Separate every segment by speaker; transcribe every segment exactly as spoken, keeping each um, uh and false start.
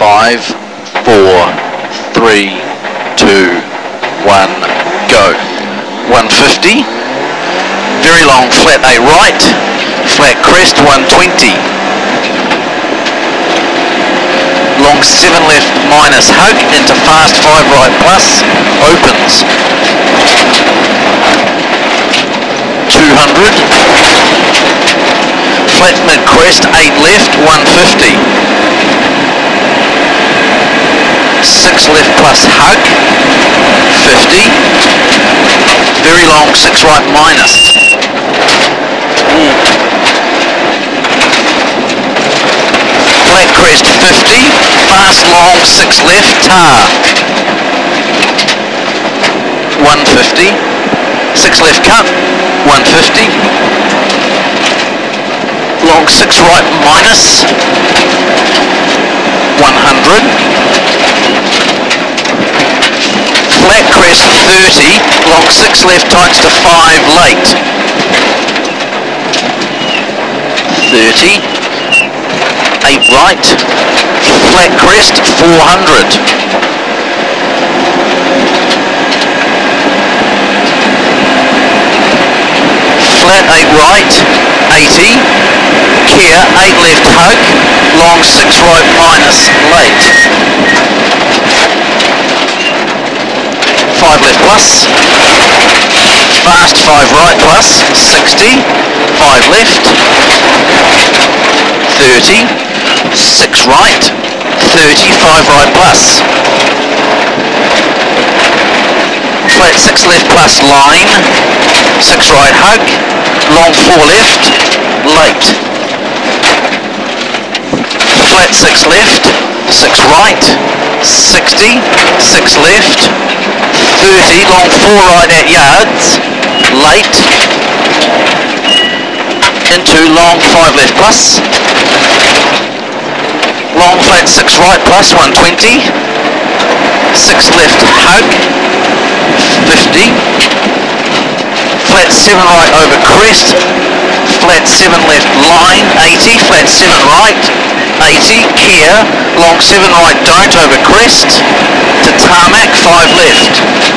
Speaker 1: Five, four, three, two, one, go. one fifty. Very long flat eight right, flat crest one twenty. Long seven left minus hug into fast five right plus, opens. two hundred. Flat mid crest eight left one fifty. six left plus hug, fifty. Very long six right minus. Flat crest fifty, fast long six left tar. one fifty, six left cut, one fifty. Long six right minus, one hundred. Flat crest thirty, long six left tightens to five late. thirty, eight right, flat crest four hundred. Flat eight right, eighty, Kia eight left hug, long six right minus late. five left plus, fast five right plus, sixty, five left, thirty, six right, thirty, five right plus. Flat six left plus line, six right hug, long four left, late. Flat six left, six right, sixty, six left, thirty, long four right at yards, late, into long five left plus, long flat six right plus one twenty, six left hug, fifty, flat seven right over crest, flat seven left line, eighty, flat seven right, eighty, Kia, long seven right don't over crest, to tarmac, five left.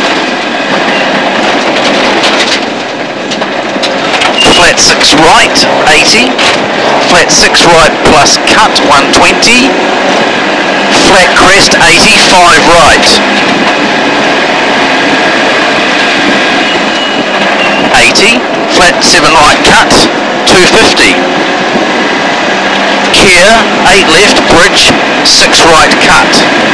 Speaker 1: Flat six right, eighty, flat six right plus cut, one twenty, flat crest, eighty, five right. eighty, flat seven right cut, two fifty. Kia, eight left bridge, six right cut.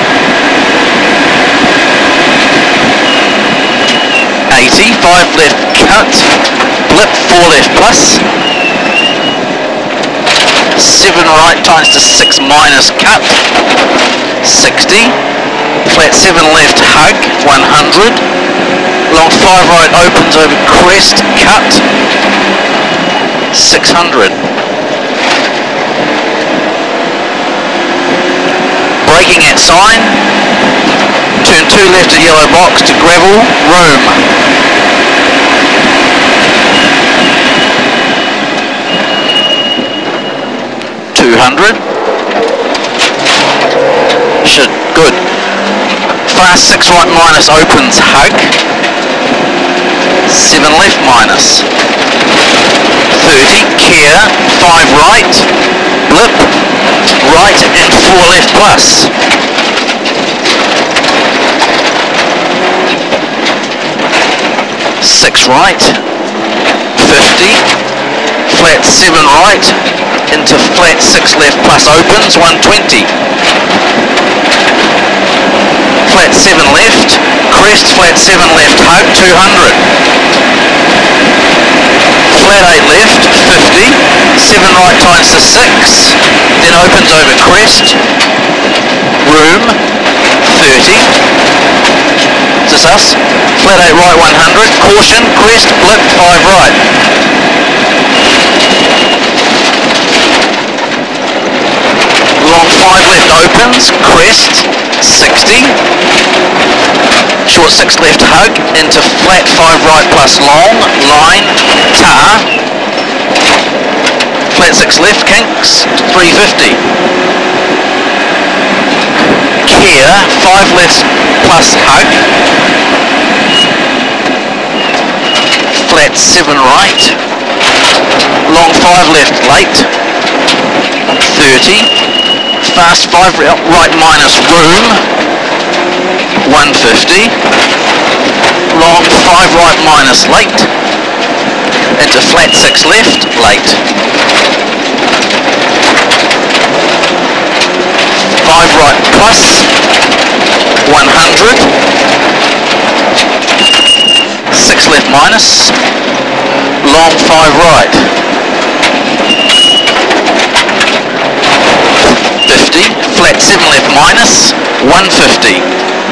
Speaker 1: eighty, five left cut, blip four left plus. seven right times to six minus cut, sixty. Flat seven left hug, one hundred. Long five right opens over crest, cut, six hundred. Braking at sign, turn two left at yellow box to gravel, room. two hundred. Should, good. Fast six right minus opens hug, seven left minus. thirty, Kia, five right, blip, right and four left plus. six right, fifty, flat seven right, into flat six left plus opens, one twenty. Flat seven left, crest flat seven left hug, two hundred. Flat eight left, fifty, seven right times to six, then opens over crest, room, thirty. Is this us? Flat eight right, one hundred, caution, crest, blip, five right. Long five left opens, crest, sixty. Short six left hug into flat five right plus long, line, tar. Flat six left kinks, three fifty. Keir, five left plus hug. Flat seven right. Long five left late. thirty. Fast five right minus room. one fifty. Long five right minus late. Into flat six left late. five right plus. one hundred. six left minus. Long five right. fifty. Flat seven left minus. one fifty.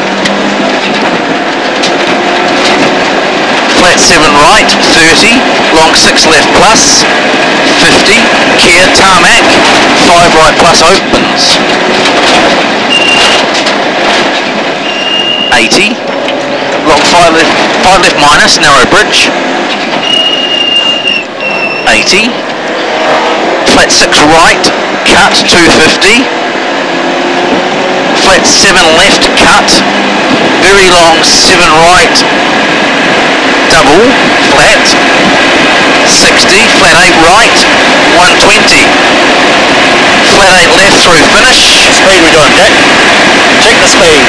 Speaker 1: Flat seven right. thirty. Long six left plus. fifty. Keir tarmac. five right plus opens. eighty. Long five left, five left minus, narrow bridge. eighty. Flat six right, cut, two fifty. Flat seven left, cut. Very long seven right, double, flat. sixty. Flat eight right, one twenty. Flat eight left through finish.
Speaker 2: Speed we're doing, Jack. Check the speed.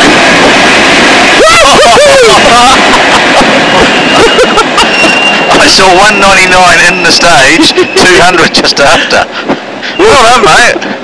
Speaker 1: I saw one ninety-nine in the stage, two hundred just after. Well done, mate.